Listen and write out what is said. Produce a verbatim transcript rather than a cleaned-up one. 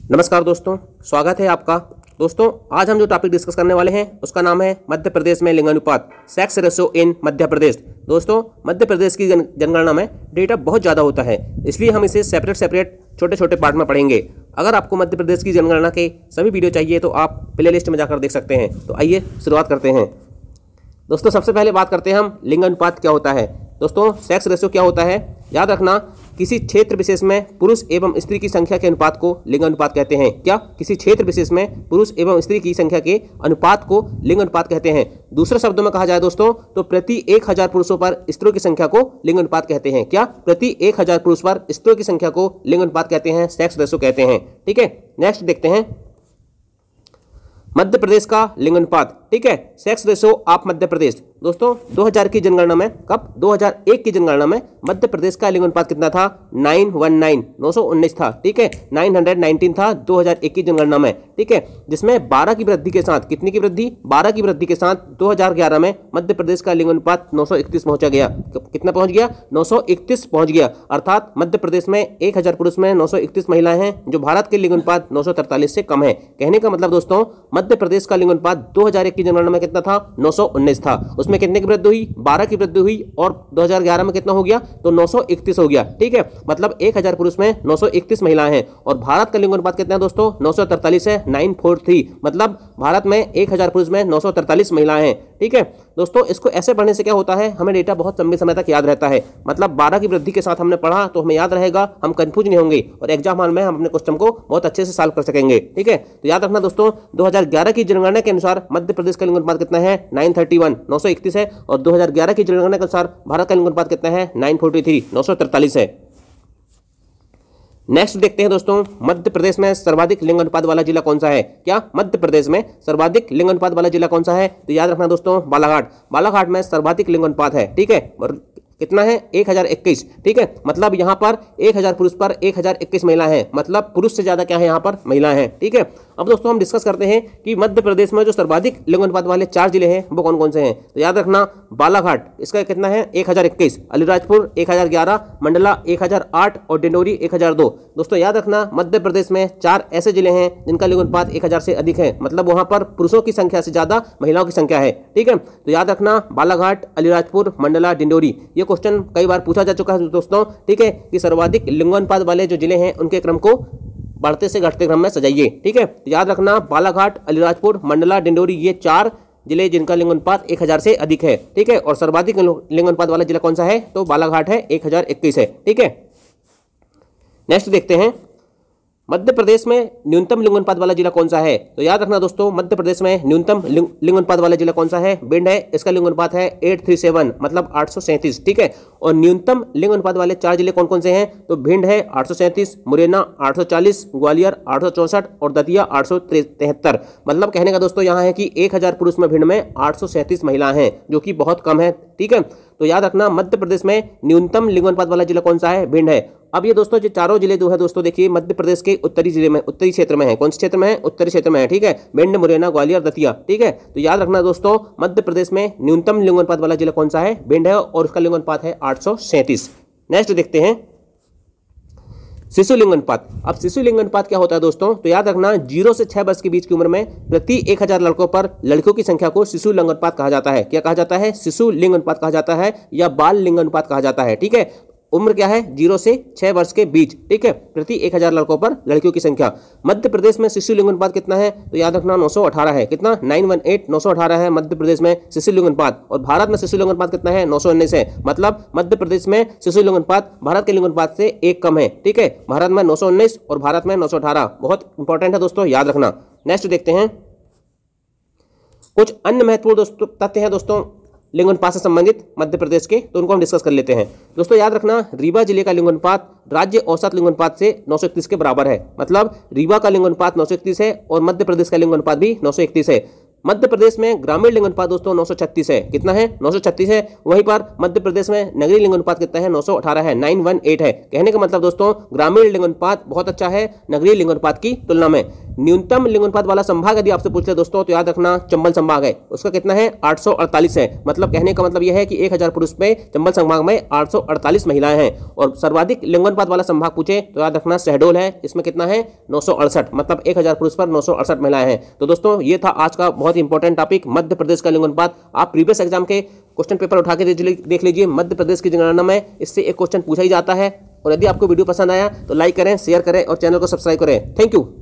नमस्कार दोस्तों, स्वागत है आपका। दोस्तों आज हम जो टॉपिक डिस्कस करने वाले हैं उसका नाम है मध्य प्रदेश में लिंगानुपात, सेक्स रेशो इन मध्य प्रदेश। दोस्तों मध्य प्रदेश की जन, जनगणना में डेटा बहुत ज़्यादा होता है, इसलिए हम इसे सेपरेट सेपरेट छोटे छोटे पार्ट में पढ़ेंगे। अगर आपको मध्य प्रदेश की जनगणना के सभी वीडियो चाहिए तो आप प्ले लिस्ट में जाकर देख सकते हैं। तो आइए शुरुआत करते हैं। दोस्तों सबसे पहले बात करते हैं हम लिंगानुपात क्या होता है। दोस्तों सेक्स रेशो क्या होता है, याद रखना, किसी क्षेत्र विशेष में पुरुष एवं स्त्री की संख्या के अनुपात को लिंगानुपात कहते हैं। क्या? किसी क्षेत्र विशेष में पुरुष एवं स्त्री की संख्या के अनुपात को लिंगानुपात कहते हैं। दूसरे शब्दों में कहा जाए दोस्तों तो प्रति एक हजार पुरुषों पर स्त्रियों की संख्या को लिंगानुपात कहते हैं। क्या? प्रति एक हजार पुरुष पर स्त्रियों की संख्या को लिंगानुपात कहते हैं, सेक्स रेशो कहते हैं। ठीक है, नेक्स्ट देखते हैं मध्य प्रदेश का लिंगानुपात। ठीक है, sex ratio of Madhya Pradesh. दोस्तों दो हज़ार की जनगणना में, कब? दो हज़ार एक की जनगणना में मध्य प्रदेश का लिंगानुपात कितना था? नौ सौ उन्नीस, नौ सौ उन्नीस था। ठीक है, नौ सौ उन्नीस था दो हज़ार एक की जनगणना में। ठीक है, जिसमें बारह की वृद्धि के साथ, कितनी की वृद्धि? बारह की वृद्धि के साथ दो हज़ार ग्यारह में मध्य प्रदेश का लिंगानुपात नौ सौ इकतीस पहुंचा गया। कितना पहुंच गया? नौ सौ इकतीस पहुंच गया। अर्थात मध्य प्रदेश में एक हजार पुरुष में नौ सौ इकतीस महिलाएं हैं, जो भारत के लिंगानुपात नौ सौ तैंतालीस से कम है। कहने का मतलब दोस्तों मध्य प्रदेश का लिंगानुपात दो हज़ार एक की जनगणना में कितना था? नौ सौ उन्नीस था। उसमें कितने की वृद्धि हुई? बारह की वृद्धि हुई, और दो हज़ार ग्यारह में कितना हो गया? तो नौ सौ इकतीस हो गया। ठीक है, मतलब एक हजार पुरुष में नौ सौ इकतीस महिलाएं हैं। और भारत का लिंगानुपात कितना है दोस्तों? नौ सौ तैंतालीस है, नौ सौ तैंतालीस। मतलब भारत में एक हजार पुरुष में नौ सौ तैंतालीस महिलाएं हैं। ठीक है दोस्तों, इसको ऐसे पढ़ने से क्या होता है, हमें डेटा बहुत लंबे समय तक याद रहता है। मतलब बारह की वृद्धि के साथ हमने पढ़ा तो हमें याद रहेगा, हम कंफ्यूज नहीं होंगे, और एग्जाम हॉल में हम अपने क्वेश्चन को बहुत अच्छे से सॉल्व कर सकेंगे। ठीक है, तो याद रखना दोस्तों दो हज़ार ग्यारह की जनगणना के अनुसार मध्य प्रदेश का लिंगानुपात कितना है? नौ सौ इकतीस, नौ सौ इकतीस है। और दो हज़ार ग्यारह की जनगणना के अनुसार भारत का लिंगानुपात कितना है? नौ सौ तैंतालीस, नौ सौ तैंतालीस है। नेक्स्ट देखते हैं दोस्तों मध्य प्रदेश में सर्वाधिक लिंगानुपात वाला जिला कौन सा है। क्या? मध्य प्रदेश में सर्वाधिक लिंगानुपात वाला जिला कौन सा है? तो याद रखना दोस्तों बालाघाट। बालाघाट में सर्वाधिक लिंगानुपात है। ठीक है, और कितना है? एक हजार इक्कीस। ठीक है, मतलब यहाँ पर एक हजार पुरुष पर एक हजार इक्कीस महिला हैं। मतलब पुरुष से ज्यादा क्या है यहाँ पर? महिला हैं। ठीक है, अब दोस्तों हम डिस्कस करते हैं कि मध्य प्रदेश में जो सर्वाधिक लिंगानुपात वाले चार जिले हैं वो कौन कौन से हैं। तो याद रखना बालाघाट, इसका कितना है? एक हजार इक्कीस, अलीराजपुर एक हजार ग्यारह, मंडला एक हजार आठ और डिंडोरी एक हजार दो। दोस्तों याद रखना मध्य प्रदेश में चार ऐसे जिले हैं जिनका लिंगानुपात एक हजार से अधिक है। मतलब वहां पर पुरुषों की संख्या से ज्यादा महिलाओं की संख्या है। ठीक है, तो याद रखना बालाघाट, अलीराजपुर, मंडला, डिंडोरी। ये क्वेश्चन कई बार पूछा जा चुका है दोस्तों। ठीक है, कि सर्वाधिक लिंगानुपात वाले जो जिले हैं उनके क्रम को बढ़ते से घटते क्रम में सजाइए। ठीक है, तो याद रखना बालाघाट, अलीराजपुर, मंडला, डिंडोरी, ये चार जिले जिनका लिंगानुपात एक हजार से अधिक है। ठीक है, और सर्वाधिक लिंगानुपात वाला जिला कौन सा है? तो बालाघाट है, एक हजार इक्कीस है। ठीक है, नेक्स्ट देखते हैं मध्य प्रदेश में न्यूनतम लिंगानुपात वाला जिला कौन सा है। तो याद रखना दोस्तों मध्य प्रदेश में न्यूनतम लिंगानुपात वाला जिला कौन सा है? भिंड है, इसका लिंगानुपात है आठ सौ सैंतीस, मतलब आठ सौ सैंतीस। ठीक है, और न्यूनतम लिंगानुपात वाले चार जिले कौन कौन से हैं? तो भिंड है आठ सौ सैंतीस, मुरैना आठ सौ चालीस, ग्वालियर आठ सौ चौसठ और दतिया आठ सौ तिहत्तर। मतलब कहने का दोस्तों यहाँ है कि एक हजार पुरुष में भिंड में आठ सौ सैंतीस महिला हैं, जो कि बहुत कम है। ठीक है, तो याद रखना मध्य प्रदेश में न्यूनतम लिंगानुपात वाला जिला कौन सा है? भिंड है। अब ये दोस्तों जो चारों जिले जो है दोस्तों देखिए मध्य प्रदेश के उत्तरी जिले में, उत्तरी क्षेत्र में है। कौन से क्षेत्र में है? उत्तरी क्षेत्र में है। ठीक है, भिंड, मुरैना, ग्वालियर, दतिया। ठीक है, तो याद रखना दोस्तों मध्य प्रदेश में न्यूनतम लिंगानुपात वाला जिला कौन सा है? भिंड है, और उसका लिंगानुपात है आठ सौ सैंतीस। नेक्स्ट देखते हैं शिशु लिंगानुपात। अब शिशु लिंगानुपात क्या होता है दोस्तों? तो याद रखना जीरो से छह वर्ष के बीच की उम्र में प्रति एक हजार लड़कों पर लड़कियों की संख्या को शिशु लिंगानुपात कहा जाता है। क्या कहा जाता है? शिशु लिंगानुपात कहा जाता है, या बाल लिंगानुपात कहा जाता है। ठीक है, उम्र क्या है? जीरो से छह वर्ष के बीच। ठीक है, प्रति एक हजार लड़कों पर लड़कियों की संख्या। मध्य प्रदेश में शिशु लिंगानुपात कितना है? तो याद रखना नौ सौ अठारह है। कितना? नौ सौ अठारह, नौ सौ अठारह है मध्य प्रदेश में शिशु लिंगानुपात। और भारत में शिशु लिंगानुपात कितना है? नौ सौ उन्नीस है। मतलब मध्य प्रदेश में शिशु लिंगानुपात भारत के लिंगानुपात से एक कम है। ठीक है, भारत में नौ सौ उन्नीस और भारत में नौ सौ अठारह। बहुत इंपॉर्टेंट है दोस्तों, याद रखना। नेक्स्ट देखते हैं कुछ अन्य महत्वपूर्ण दोस्तों तथ्य हैं दोस्तों लिंगानुपात से संबंधित मध्य प्रदेश के, तो उनको हम डिस्कस कर लेते हैं। दोस्तों याद रखना रीवा जिले का लिंगानुपात राज्य औसत लिंगानुपात से नौ सौ इकतीस के बराबर है। मतलब रीवा का लिंगानुपात नौ सौ इकतीस है और मध्य प्रदेश का लिंगानुपात भी नौ सौ इकतीस है। मध्य प्रदेश में ग्रामीण लिंग अनुपात दोस्तों नौ सौ छत्तीस है। कितना है? नौ सौ छत्तीस है। वहीं पर मध्य प्रदेश में नगरीय लिंग अनुपात कितना है? नौ सौ अठारह है, नौ सौ अठारह है। कहने का मतलब दोस्तों ग्रामीण लिंग अनुपात बहुत अच्छा है नगरीय लिंग अनुपात की तुलना में। न्यूनतम लिंग अनुपात वाला संभाग यदि आपसे पूछे दोस्तों तो याद रखना चंबल संभाग है। उसका कितना है? आठ सौ अड़तालीस है। मतलब कहने का मतलब यह है कि एक हजार पुरुष में चंबल संभाग में आठ सौ अड़तालीस महिलाएं हैं। और सर्वाधिक लिंग अनुपात वाला संभाग पूछे तो याद रखना शहडोल है। इसमें कितना है? नौ सौ अड़सठ। मतलब एक हजार पुरुष पर नौ सौ अड़सठ महिलाएं हैं। तो दोस्तों ये था आज का बहुत इंपॉर्टेंट टॉपिक मध्य प्रदेश का लिंग अनुपात। आप प्रीवियस एग्जाम के क्वेश्चन पेपर उठा के देख लीजिए, मध्य प्रदेश की जनगणना में इससे एक क्वेश्चन पूछा ही जाता है। और यदि आपको वीडियो पसंद आया तो लाइक करें, शेयर करें और चैनल को सब्सक्राइब करें। Thank you.